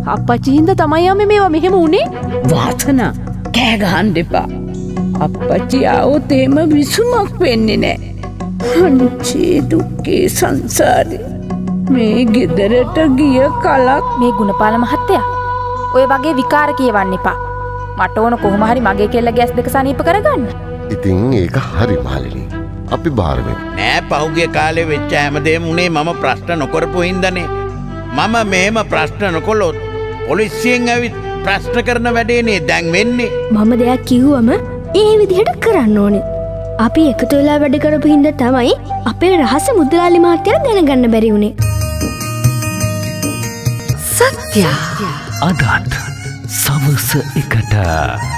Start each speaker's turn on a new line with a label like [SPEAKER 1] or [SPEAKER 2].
[SPEAKER 1] අප්පච්චි හින්දා තමයි යන්නේ මේවා මෙහෙම උනේ.
[SPEAKER 2] වාසනා කෑ ගහන්න එපා. අප්පච්චි ආවොත් එහෙම විසුමක් වෙන්නේ නැහැ. අනිච්චේ දුක්ඛේ සංසාරේ. මේ ගෙදරට ගිය කලක්
[SPEAKER 1] මේ ගුණපාල මහත්තයා ඔය වගේ විකාර කියවන්න එපා. මට ඕන කොහොම හරි මගේ කෙල්ල ගෑස් දෙක සනීප කරගන්න.
[SPEAKER 3] ඉතින් ඒක හරි මාලිනී. අපි බාර වෙමු.
[SPEAKER 4] නෑ පහුගිය කාලේ වෙච්ච හැමදේම උනේ මම ප්‍රශ්න නොකරපු හින්දානේ. මම මෙහෙම ප්‍රශ්න නොකළොත් පොලිසියෙන් ඇවිත් ප්‍රශ්න කරන වැඩේනේ දැන් වෙන්නේ.
[SPEAKER 5] මම දෙයක් කිව්වම ඒ විදිහට කරන්න ඕනේ. අපි එකතු වෙලා වැඩ කරපු හින්දා තමයි අපේ රහස මුදලාලි මහත්තයා දැනගන්න බැරි වුනේ.
[SPEAKER 6] සත්‍ය අදත් සවස එකට